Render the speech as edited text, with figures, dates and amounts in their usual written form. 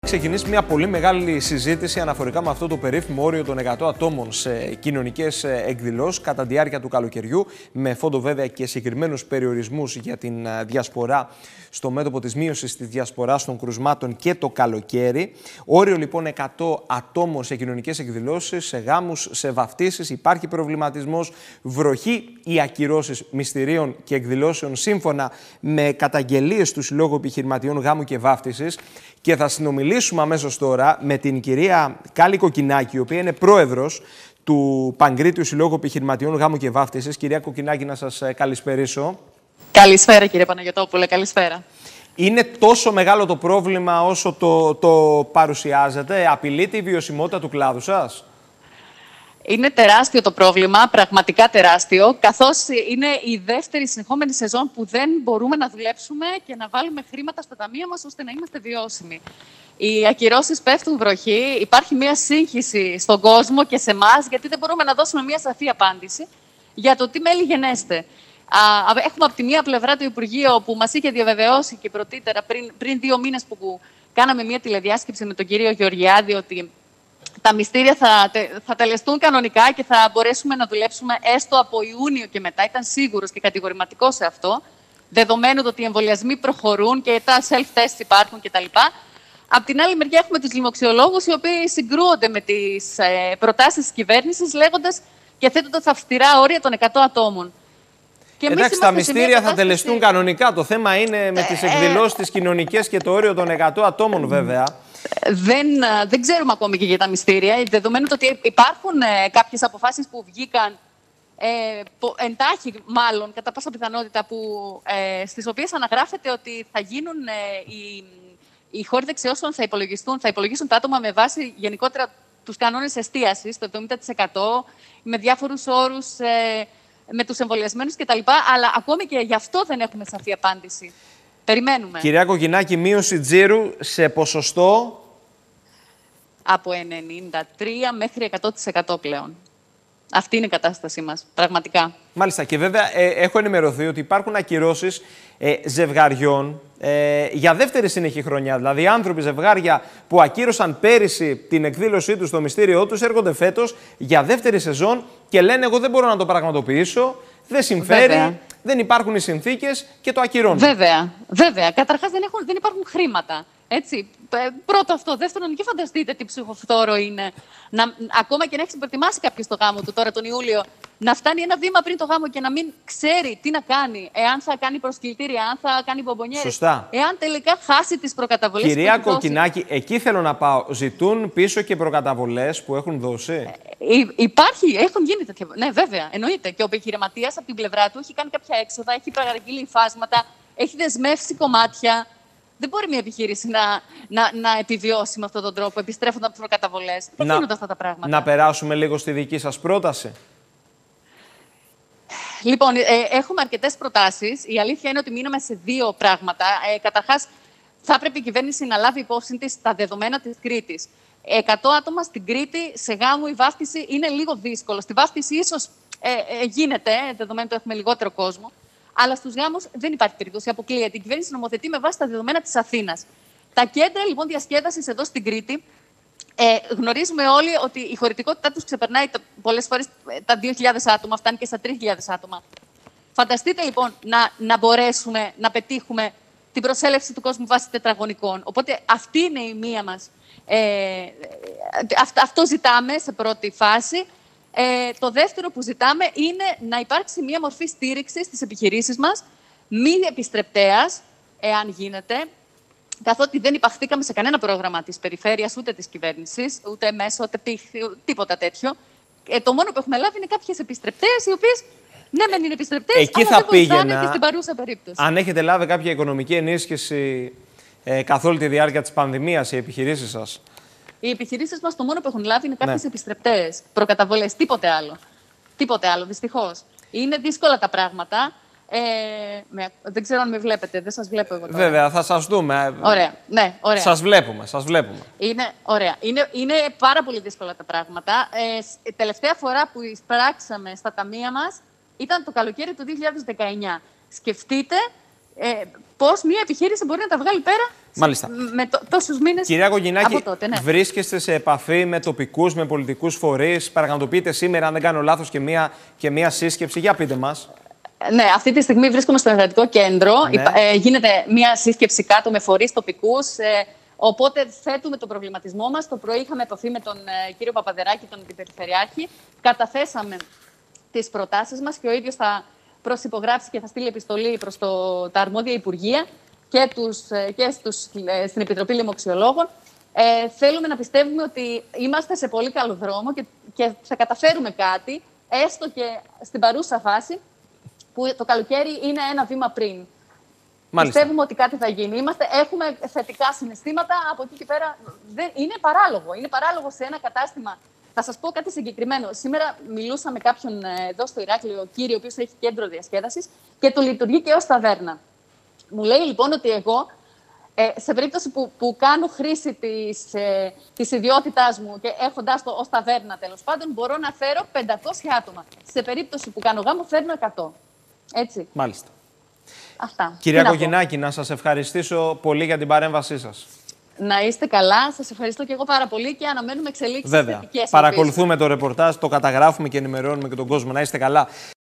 Ξεκινήσει μια πολύ μεγάλη συζήτηση αναφορικά με αυτό το περίφημο όριο των 100 ατόμων σε κοινωνικές εκδηλώσεις κατά τη διάρκεια του καλοκαιριού, με φόντο βέβαια και συγκεκριμένους περιορισμούς για την διασπορά στο μέτωπο της μείωσης της διασποράς των κρουσμάτων και το καλοκαίρι. Όριο λοιπόν 100 ατόμων σε κοινωνικές εκδηλώσεις, σε γάμους, σε βαφτίσεις. Υπάρχει προβληματισμός, βροχή ή ακυρώσεις μυστηρίων και εκδηλώσεων σύμφωνα με καταγγελίες του Συλλόγου Επιχειρηματιών Γάμου και Βάφτισης. Και θα συνομιλήσουμε αμέσως τώρα με την κυρία Κάλλη Κοκκινάκη, η οποία είναι πρόεδρος του Παγκρίτιου Συλλόγου Επιχειρηματιών Γάμου και Βάφτισης. Κυρία Κοκκινάκη, να σας καλησπερίσω. Καλησπέρα κύριε Παναγιωτόπουλε, καλησπέρα. Είναι τόσο μεγάλο το πρόβλημα όσο το παρουσιάζετε? Απειλείται η βιωσιμότητα του κλάδου σας? Είναι τεράστιο το πρόβλημα, πραγματικά τεράστιο, καθώς είναι η δεύτερη συνεχόμενη σεζόν που δεν μπορούμε να δουλέψουμε και να βάλουμε χρήματα στα ταμεία μας ώστε να είμαστε βιώσιμοι. Οι ακυρώσεις πέφτουν βροχή, υπάρχει μια σύγχυση στον κόσμο και σε εμάς, γιατί δεν μπορούμε να δώσουμε μια σαφή απάντηση για το τι μέλη γενέστε. Έχουμε από τη μία πλευρά το Υπουργείο που μας είχε διαβεβαιώσει και πρωτήτερα πριν 2 μήνες που κάναμε μια τηλεδιάσκεψη με τον κύριο Γεωργιάδη ότι τα μυστήρια θα τελεστούν κανονικά και θα μπορέσουμε να δουλέψουμε έστω από Ιούνιο και μετά. Ήταν σίγουρος και κατηγορηματικός σε αυτό, δεδομένου ότι οι εμβολιασμοί προχωρούν και τα self-tests υπάρχουν κτλ. Απ' την άλλη μεριά έχουμε τους λοιμοξιολόγους, οι οποίοι συγκρούονται με τις προτάσεις της κυβέρνησης, λέγοντας και θέτοντας αυστηρά όρια των 100 ατόμων. Εντάξει, τα μυστήρια θα τελεστούν κανονικά. Το θέμα είναι με τις εκδηλώσεις τις κοινωνικές και το όριο των 100 ατόμων, βέβαια. Δεν ξέρουμε ακόμη και για τα μυστήρια, δεδομένου ότι υπάρχουν κάποιες αποφάσεις που βγήκαν εντάχει, μάλλον, κατά πάσα πιθανότητα, στις οποίες αναγράφεται ότι θα γίνουν οι χώροι δεξιώσεων θα υπολογίσουν τα άτομα με βάση γενικότερα τους κανόνες εστίασης, το 70%, με διάφορους όρους, με τους εμβολιασμένους κτλ. Αλλά ακόμη και γι' αυτό δεν έχουμε σαφή απάντηση. Περιμένουμε. Κυρία Κοκκινάκη, μείωση τζίρου σε ποσοστό? Από 93% μέχρι 100% πλέον. Αυτή είναι η κατάστασή μας, πραγματικά. Μάλιστα. Και βέβαια έχω ενημερωθεί ότι υπάρχουν ακυρώσεις ζευγαριών για δεύτερη συνεχή χρονιά. Δηλαδή, άνθρωποι, ζευγάρια που ακύρωσαν πέρυσι την εκδήλωσή τους στο μυστήριό τους, έρχονται φέτος για δεύτερη σεζόν και λένε: εγώ δεν μπορώ να το πραγματοποιήσω, δεν συμφέρει, βέβαια. Δεν υπάρχουν οι συνθήκες και το ακυρώνουν. Βέβαια. Καταρχάς δεν υπάρχουν χρήματα. Έτσι. Πρώτο αυτό. Δεύτερον, και φανταστείτε τι ψυχοφθόρο είναι. Ακόμα και να έχει προετοιμάσει κάποιο το γάμο του τώρα τον Ιούλιο, να φτάνει ένα βήμα πριν το γάμο και να μην ξέρει τι να κάνει. Εάν θα κάνει προσκλητήρια, αν θα κάνει μπομπονιέρες. Σωστά. Εάν τελικά χάσει τις προκαταβολές. Κυρία Κοκκινάκη, εκεί θέλω να πάω. Ζητούν πίσω και προκαταβολές που έχουν δώσει? Έχουν γίνει τέτοια. Ναι, βέβαια, εννοείται. Και ο επιχειρηματίας από την πλευρά του έχει κάνει κάποια έξοδα, έχει παραγγείλει υφάσματα, έχει δεσμεύσει κομμάτια. Δεν μπορεί μια επιχείρηση να επιβιώσει με αυτόν τον τρόπο, επιστρέφοντας από προκαταβολές. Δεν γίνονται αυτά τα πράγματα. Να περάσουμε λίγο στη δική σας πρόταση. Λοιπόν, έχουμε αρκετές προτάσεις. Η αλήθεια είναι ότι μείναμε σε 2 πράγματα. Καταρχάς, θα έπρεπε η κυβέρνηση να λάβει υπόψη της τα δεδομένα της Κρήτης. 100 άτομα στην Κρήτη σε γάμο ή βάφτιση είναι λίγο δύσκολο. Στη βάφτιση ίσως γίνεται, δεδομένου ότι έχουμε λιγότερο κόσμο. Αλλά στους γάμους δεν υπάρχει περίπτωση. Αποκλείεται. Η κυβέρνηση νομοθετεί με βάση τα δεδομένα της Αθήνας. Τα κέντρα λοιπόν διασκέδασης εδώ στην Κρήτη, γνωρίζουμε όλοι ότι η χωρητικότητά τους ξεπερνάει πολλές φορές τα 2.000 άτομα, φτάνει και στα 3.000 άτομα. Φανταστείτε λοιπόν να μπορέσουμε να πετύχουμε την προσέλευση του κόσμου βάσει τετραγωνικών. Οπότε αυτή είναι η μία μας. Αυτό ζητάμε σε πρώτη φάση. Το δεύτερο που ζητάμε είναι να υπάρξει μία μορφή στήριξης στις επιχειρήσεις μας, μη επιστρεπτέας, εάν γίνεται, καθότι δεν υπαχθήκαμε σε κανένα πρόγραμμα της περιφέρειας, ούτε της κυβέρνησης, ούτε μέσω, ούτε τίποτα τέτοιο. Το μόνο που έχουμε λάβει είναι κάποιες επιστρεπτέες, οι οποίες ναι, μεν είναι επιστρεπτές, εκεί αλλά θα δεν βοηθάνε πήγαινα, και στην παρούσα περίπτωση. Αν έχετε λάβει κάποια οικονομική ενίσχυση καθ' όλη τη διάρκεια της πανδημίας, οι επιχειρήσεις σας? Οι επιχειρήσεις μας το μόνο που έχουν λάβει είναι κάποιες επιστρεπτές, προκαταβολές, τίποτε άλλο. Τίποτε άλλο, δυστυχώς. Είναι δύσκολα τα πράγματα. Δεν ξέρω αν με βλέπετε, δεν σας βλέπω εγώ τώρα. Βέβαια, θα σας δούμε. Ωραία, ναι, ωραία. Σας βλέπουμε. Ωραία. Είναι πάρα πολύ δύσκολα τα πράγματα. Τελευταία φορά που εισπράξαμε στα ταμεία μας ήταν το καλοκαίρι του 2019. Σκεφτείτε πώς μια επιχείρηση μπορεί να τα βγάλει πέρα με τόσους μήνες. Κυρία Κογινάκη, από τότε, ναι. Βρίσκεστε σε επαφή με τοπικούς, με πολιτικούς φορείς? Παραγματοποιείτε σήμερα, αν δεν κάνω λάθος, και μία σύσκεψη. Για πείτε μας. Ναι, αυτή τη στιγμή βρίσκομαι στο Εργατικό Κέντρο. Ναι. Γίνεται μία σύσκεψη κάτω με φορείς τοπικούς. Οπότε θέτουμε τον προβληματισμό μας. Το πρωί είχαμε επαφή με τον κύριο Παπαδεράκη, τον Αντιπεριφερειάρχη. Καταθέσαμε τις προτάσεις μας και ο ίδιος θα προσυπογράψει και θα στείλει επιστολή προς τα αρμόδια υπουργεία και στην Επιτροπή Λοιμοξιολόγων. Θέλουμε να πιστεύουμε ότι είμαστε σε πολύ καλό δρόμο και θα καταφέρουμε κάτι, έστω και στην παρούσα φάση, που το καλοκαίρι είναι ένα βήμα πριν. Μάλιστα. Πιστεύουμε ότι κάτι θα γίνει. Έχουμε θετικά συναισθήματα. Από εκεί και πέρα είναι παράλογο. Είναι παράλογο σε ένα κατάστημα. Θα σας πω κάτι συγκεκριμένο. Σήμερα μιλούσα με κάποιον εδώ στο Ηράκλειο, κύριο, ο οποίος έχει κέντρο διασκέδασης και το λειτουργεί και ως ταβέρνα. Μου λέει λοιπόν ότι εγώ, σε περίπτωση που κάνω χρήση της ιδιότητάς μου και έχοντάς το ως ταβέρνα τέλος πάντων, μπορώ να φέρω 500 άτομα. Σε περίπτωση που κάνω γάμο, φέρνω 100. Έτσι. Μάλιστα. Αυτά. Κυρία Κογινάκη, να σας ευχαριστήσω πολύ για την παρέμβασή σας. Να είστε καλά. Σας ευχαριστώ και εγώ πάρα πολύ και αναμένουμε εξελίξεις θετικές. Παρακολουθούμε το ρεπορτάζ, το καταγράφουμε και ενημερώνουμε και τον κόσμο. Να είστε καλά.